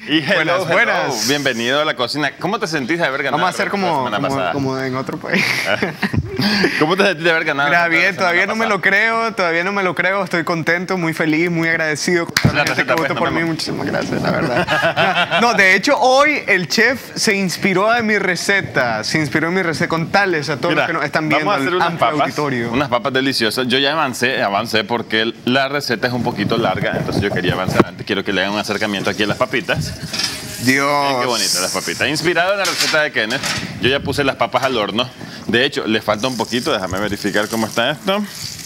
Y hello, buenas. Bienvenido a la cocina. ¿Cómo te sentís de haber ganado? Vamos a hacer como en otro país. ¿Cómo te sentís de haber ganado? Mira, bien, todavía no me lo creo, estoy contento, muy feliz, muy agradecido con la gente que votó por mí. Muchísimas gracias, la verdad. No, de hecho, hoy el chef se inspiró en mi receta, contarles a todos los que nos están viendo al amplio auditorio. Unas papas deliciosas. Yo ya avancé porque la receta es un poquito larga, entonces yo quería avanzar antes. Quiero que le hagan un acercamiento aquí a las papitas. Dios. Qué bonitas las papitas. Inspirado en la receta de Kenneth, yo ya puse las papas al horno. De hecho, le falta un poquito. Déjame verificar cómo está esto.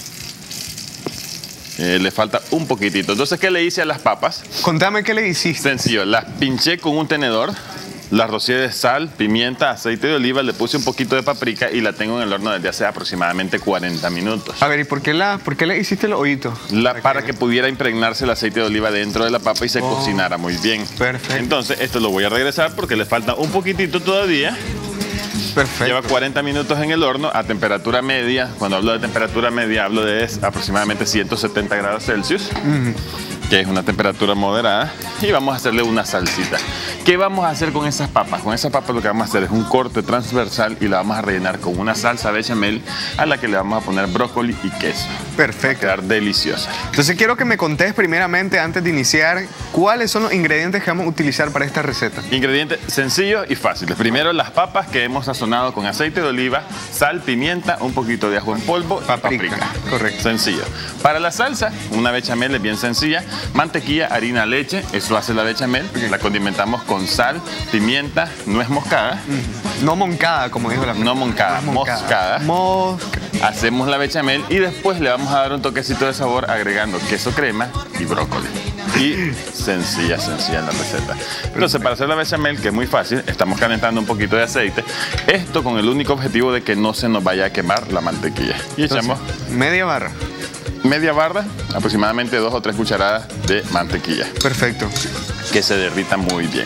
Le falta un poquitito. Entonces, ¿qué le hice a las papas? Contame qué le hiciste. Sencillo. Las pinché con un tenedor. Las rocié de sal, pimienta, aceite de oliva, le puse un poquito de paprika y la tengo en el horno desde hace aproximadamente 40 minutos. A ver, ¿y por qué le hiciste el hoyito? Para que pudiera impregnarse el aceite de oliva dentro de la papa y se cocinara muy bien. Perfecto. Entonces, esto lo voy a regresar porque le falta un poquitito todavía. Perfecto. Lleva 40 minutos en el horno a temperatura media. Cuando hablo de temperatura media, hablo de aproximadamente 170 grados Celsius. Que es una temperatura moderada, y vamos a hacerle una salsita. ¿Qué vamos a hacer con esas papas? Con esas papas lo que vamos a hacer es un corte transversal y la vamos a rellenar con una salsa bechamel a la que le vamos a poner brócoli y queso. Perfecto. Va a quedar deliciosa. Entonces quiero que me contés primeramente, antes de iniciar, cuáles son los ingredientes que vamos a utilizar para esta receta. Ingredientes sencillos y fáciles. Primero, las papas que hemos sazonado con aceite de oliva, sal, pimienta, un poquito de ajo en polvo y paprika. Correcto. Sencillo. Para la salsa, una bechamel es bien sencilla. Mantequilla, harina, leche, eso hace la bechamel. La condimentamos con sal, pimienta, nuez moscada. No moncada, como dijo la No moncada, moscada. Hacemos la bechamel y después le vamos a dar un toquecito de sabor agregando queso crema y brócoli. Y sencilla la receta. Entonces, para hacer la bechamel, que es muy fácil, estamos calentando un poquito de aceite. Esto con el único objetivo de que no se nos vaya a quemar la mantequilla. Y echamos media barra, aproximadamente 2 o 3 cucharadas de mantequilla. Perfecto. Que se derrita muy bien.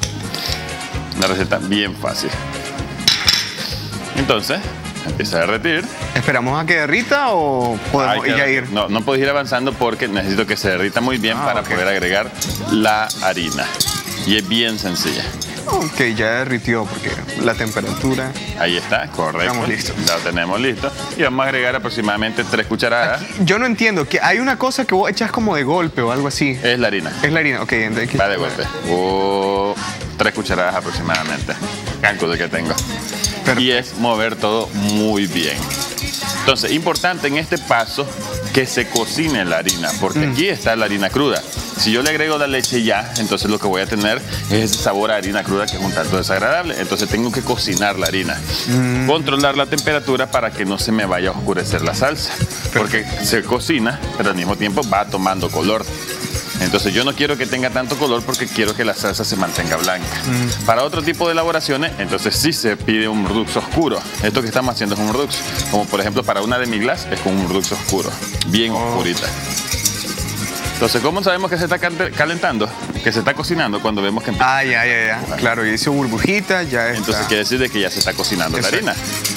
Una receta bien fácil. Entonces, empieza a derretir. ¿Esperamos a que derrita o podemos ya ir? No puedes ir avanzando porque necesito que se derrita muy bien para poder agregar la harina. Y es bien sencilla. Ok, ya derritió porque la temperatura... Ahí está, correcto. Estamos listos. Ya lo tenemos listo. Y vamos a agregar aproximadamente 3 cucharadas. Aquí, yo no entiendo, que hay una cosa que vos echas como de golpe o algo así. Es la harina. Es la harina, ok. Entonces, va de golpe. 3 cucharadas aproximadamente. Cálculo que tengo. Perfecto. Y es mover todo muy bien. Entonces, importante en este paso que se cocine la harina, porque aquí está la harina cruda. Si yo le agrego la leche ya, entonces lo que voy a tener es ese sabor a harina cruda que es un tanto desagradable. Entonces tengo que cocinar la harina. Controlar la temperatura para que no se me vaya a oscurecer la salsa. Porque se cocina, pero al mismo tiempo va tomando color. Entonces yo no quiero que tenga tanto color porque quiero que la salsa se mantenga blanca. Para otro tipo de elaboraciones, entonces sí se pide un Redux oscuro. Esto que estamos haciendo es un Redux. Como por ejemplo para una demi-glace es con un Redux oscuro. Bien oscurita. Entonces, ¿cómo sabemos que se está calentando? Que se está cocinando cuando vemos que empieza. Ya. Claro, y hizo burbujita, ya está. Entonces quiere decir de que ya se está cocinando la harina.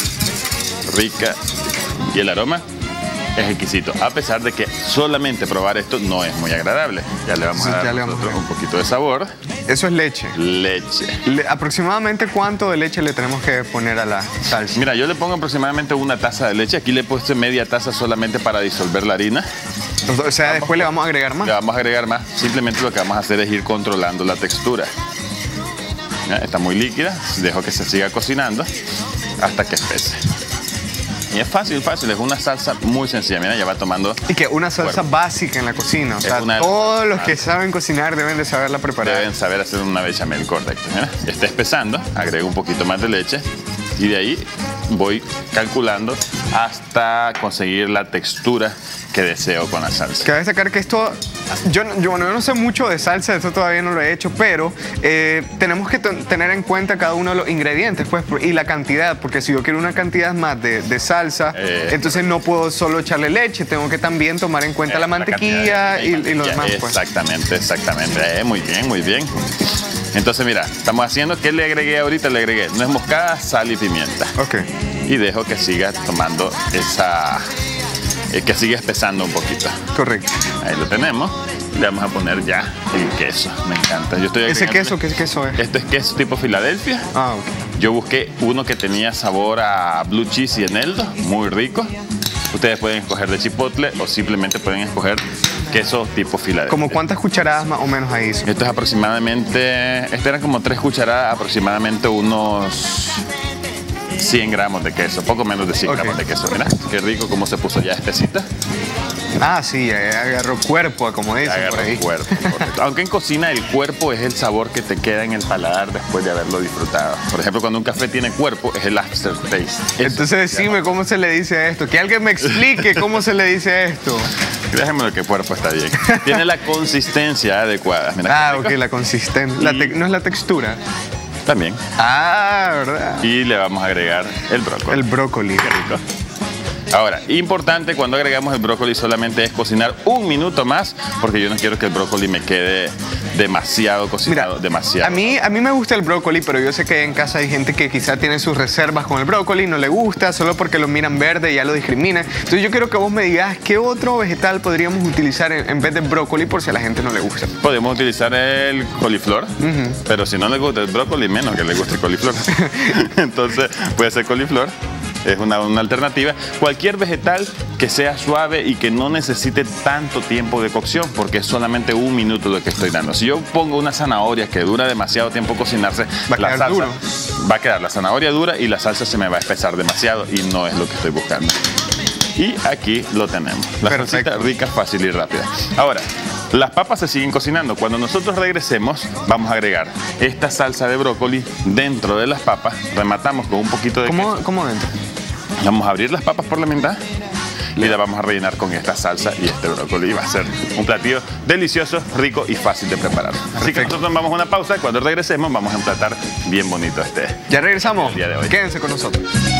Rica. Y el aroma es exquisito. A pesar de que solamente probar esto no es muy agradable. Ya le vamos a dar un poquito de sabor. Eso es leche. Leche. ¿Aproximadamente cuánto de leche le tenemos que poner a la salsa? Mira, yo le pongo aproximadamente 1 taza de leche. Aquí le he puesto media taza solamente para disolver la harina. O sea, después le vamos a agregar más. Le vamos a agregar más. Simplemente lo que vamos a hacer es ir controlando la textura. ¿Ya? Está muy líquida. Dejo que se siga cocinando hasta que espese. Y es fácil, es una salsa muy sencilla. Mira, ya va tomando... Y que una salsa básica en la cocina. O sea, todos los que saben cocinar deben de saberla preparar. Deben saber hacer una bechamel correcta. Mira, ya está espesando. Agrego un poquito más de leche. Y de ahí voy calculando hasta conseguir la textura que deseo con la salsa. Cabe destacar que esto, yo no sé mucho de salsa, esto todavía no lo he hecho, pero tenemos que tener en cuenta cada uno de los ingredientes pues, y la cantidad, porque si yo quiero una cantidad más de salsa, entonces no puedo solo echarle leche, tengo que también tomar en cuenta la mantequilla y lo demás. Pues. Exactamente. Muy bien. Entonces, mira, estamos haciendo, ¿qué le agregué ahorita? Le agregué nuez moscada, sal y pimienta. Ok. Y dejo que siga tomando esa... que siga espesando un poquito. Correcto. Ahí lo tenemos. le vamos a poner ya el queso. Me encanta. Yo estoy ¿Ese queso agregándole- qué queso es? Esto es queso tipo Filadelfia. Ah, ok. Yo busqué uno que tenía sabor a blue cheese y eneldo, muy rico. Ustedes pueden escoger de chipotle o simplemente pueden escoger queso tipo Filadelfia. ¿Como cuántas cucharadas más o menos ahí hizo? Esto es aproximadamente, este eran como 3 cucharadas, aproximadamente unos 100 gramos de queso, poco menos de 100 Ok. gramos de queso. Mira, qué rico cómo se puso ya espesita. Ah, sí, agarró cuerpo, como dicen Agarra por ahí. el cuerpo, correcto. Aunque en cocina el cuerpo es el sabor que te queda en el paladar después de haberlo disfrutado. Por ejemplo, cuando un café tiene cuerpo, es el aftertaste. Eso Entonces se llama. decime cómo se le dice a esto. Que alguien me explique cómo se le dice a esto. Déjame que el cuerpo está bien. Tiene la consistencia adecuada. Mira, Ah, qué ok, rico. la consistencia. No es la textura. También. Ah, ¿verdad? Y le vamos a agregar el brócoli. El brócoli. Qué rico. Ahora, importante cuando agregamos el brócoli solamente es cocinar 1 minuto más porque yo no quiero que el brócoli me quede demasiado cocinado, Mira, demasiado. a mí me gusta el brócoli, pero yo sé que en casa hay gente que quizá tiene sus reservas con el brócoli, no le gusta, solo porque lo miran verde y ya lo discriminan. Entonces yo quiero que vos me digas qué otro vegetal podríamos utilizar en vez del brócoli por si a la gente no le gusta. Podemos utilizar el coliflor, pero si no le gusta el brócoli, menos que le guste el coliflor. Entonces puede ser coliflor. Es una alternativa. Cualquier vegetal que sea suave y que no necesite tanto tiempo de cocción, porque es solamente 1 minuto lo que estoy dando. Si yo pongo una zanahoria que dura demasiado tiempo cocinarse, Va a la quedar salsa duro. va a quedar la zanahoria dura y la salsa se me va a espesar demasiado y no es lo que estoy buscando. Y aquí lo tenemos. La Perfecto. salsita rica, fácil y rápida. Ahora, las papas se siguen cocinando. Cuando nosotros regresemos, vamos a agregar esta salsa de brócoli dentro de las papas. Rematamos con un poquito de queso. ¿Cómo dentro? Vamos a abrir las papas por la mitad y la vamos a rellenar con esta salsa y este brócoli. Y va a ser un platillo delicioso, rico y fácil de preparar. Así que nosotros vamos a una pausa. Cuando regresemos, vamos a emplatar bien bonito este. Ya regresamos. El día de hoy. Quédense con nosotros.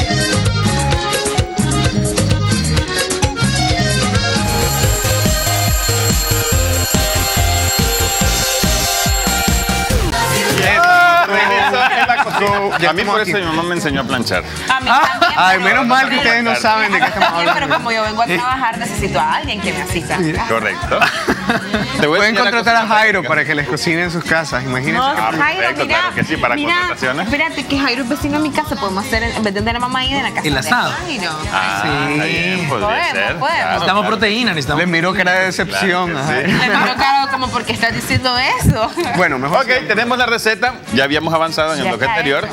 Ya A mí por estamos eso aquí. mi mamá me enseñó a planchar. A mí también, Ay, pero- menos mal que ustedes no saben de qué estamos Pero hablando. como yo vengo a trabajar, necesito a alguien que me asista. Correcto. Te voy a Pueden enseñar contratar a cocinar Jairo práctica. para que les cocine en sus casas. Imagínense. No, que- Jairo, perfecto, mira, claro que sí, para mira, contrataciones. espérate que Jairo es vecino de mi casa, podemos hacer, en vez de tener a mamá ahí en la casa El de asado. Jairo. Ah, está bien, podría Podemos, ser. podemos. Necesitamos claro. proteína, necesitamos. Les miro cara de decepción. Claro que ajá. sí. Me miro claro como porque estás diciendo eso. Bueno, mejor. Ok, tenemos la receta. Ya habíamos avanzado en el Ya bloque está anterior.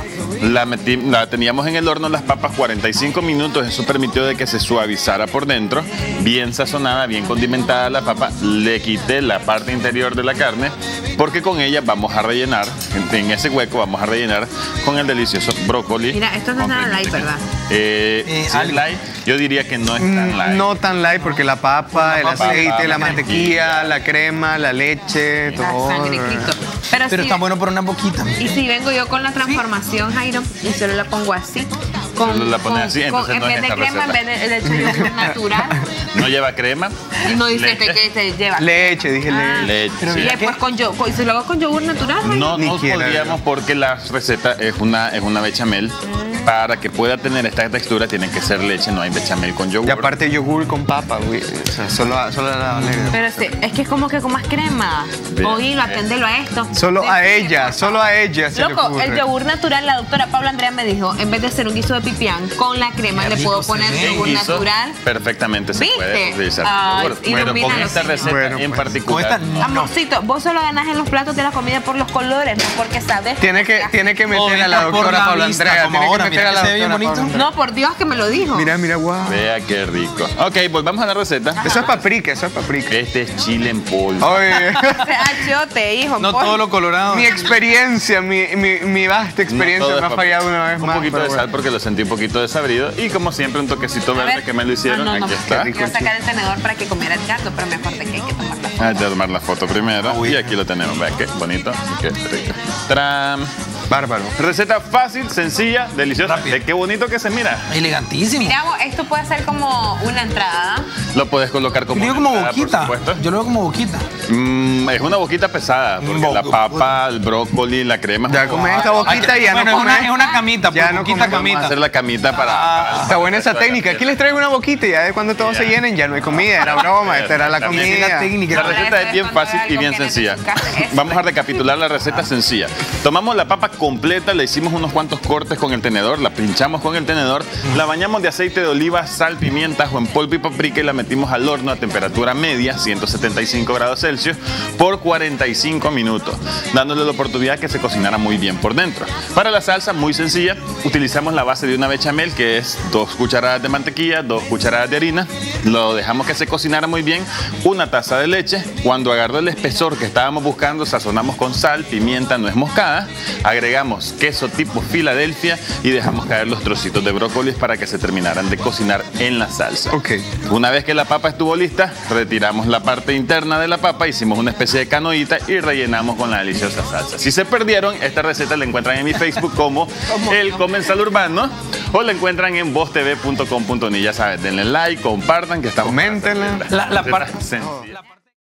La teníamos en el horno las papas 45 minutos. Eso permitió de que se suavizara por dentro. Bien sazonada, bien condimentada la papa. Le quité la parte interior de la carne porque con ella vamos a rellenar, en ese hueco vamos a rellenar con el delicioso brócoli. Mira, esto no es con nada cremita. light, ¿verdad? Sí es algo. light. Yo diría que no es tan light. No tan light porque la papa, el papa, aceite, la la mantequilla, la crema, la leche, La todo. sangre de Cristo. Pero si, está bueno por una boquita. Y si vengo yo con la transformación, Jairo, y solo la pongo así. Solo la pones así, entonces en no es vez de esta crema, en receta. vez de le echo yogur natural. No lleva crema. Y no dice leche. que te lleva. Leche, dije Ah. leche. Leche. Y después con yogur. ¿Y si lo hago con yogur natural? Jairo? No, Ni no quiera, podríamos porque la receta es una bechamel. Para que pueda tener esta textura tiene que ser leche, no hay bechamel con yogur. Y aparte yogur con papa, güey. O sea, solo la negra. Pero sí, es que es como que con más crema. Bien. Oílo, aténdelo a esto. Solo a ella, por solo a ella se le Loco, ocurre. el yogur natural, la doctora Paula Andrea me dijo, en vez de hacer un guiso de pipián con la crema, Qué le rico puedo se poner ve. yogur Guiso, natural. perfectamente se ¿Viste? puede utilizar Ay, yogur. Pero con ilumínalo, esta señor. receta Bueno, en pues. particular. Con esta, no. Amorcito, vos solo ganás en los platos de la comida por los colores, no porque sabes. Tiene que meter a la por doctora la Paula vista, Andrea. como Tiene que ahora, meter mira a la que se ve bien doctora bonito. Paula Andrea. No, por Dios que me lo dijo. Mira, guau. Vea qué rico. Ok, volvamos a la receta. Eso es paprika, eso es paprika. Este es chile en polvo. Oye, Achiote, hijo. No por- todo lo colorado. mi experiencia, mi vasta experiencia No todo me ha es fallado una vez un más. poquito pero de bueno. sal porque lo sentí un poquito desabrido. Y como siempre, un toquecito A verde ver. que me lo hicieron. Ah, no, Aquí no, está. Quiero sacar el tenedor para que comiera el gato, pero me acordé que hay que tomar la foto. Hay que tomar la foto primero. Y aquí lo tenemos. Vea qué bonito y qué rico. ¡Tram! Bárbaro. Receta fácil, sencilla, deliciosa. Rápido. Qué bonito que se mira. Elegantísimo. Mira, esto puede ser como una entrada. Lo puedes colocar como Yo lo veo como ensalada, por boquita. supuesto. Yo lo veo como boquita. Es una boquita pesada, porque la papa, el brócoli, la crema. Ya comes esta boquita y ya Bueno, no comes. es una camita, Ya pues, no boquita, comes. Vamos a camita. hacer la camita para Está buena esa técnica. Aquí les traigo una boquita y ya de cuando todos se llenen ya no hay comida. Era broma, esta era la La comida. técnica. La receta es bien fácil y bien sencilla. Vamos a recapitular la receta sencilla. Tomamos la papa completa, le hicimos unos cuantos cortes con el tenedor, la pinchamos con el tenedor, la bañamos de aceite de oliva, sal, pimienta, ajo en polvo y paprika y la metimos al horno a temperatura media, 175 grados Celsius, por 45 minutos, dándole la oportunidad que se cocinara muy bien por dentro. Para la salsa, muy sencilla, utilizamos la base de una bechamel, que es 2 cucharadas de mantequilla, 2 cucharadas de harina, lo dejamos que se cocinara muy bien, una taza de leche. Cuando agarró el espesor que estábamos buscando, sazonamos con sal, pimienta, nuez moscada, agregamos queso tipo Filadelfia y dejamos caer los trocitos de brócoli para que se terminaran de cocinar en la salsa. Ok. Una vez que la papa estuvo lista, retiramos la parte interna de la papa, hicimos una especie de canoita y rellenamos con la deliciosa salsa. Si se perdieron, esta receta la encuentran en mi Facebook como El Comensal Urbano o la encuentran en voztv.com.ni. Ya saben, denle like, compartan, que estamos... Coméntenla. La parte- Sencilla.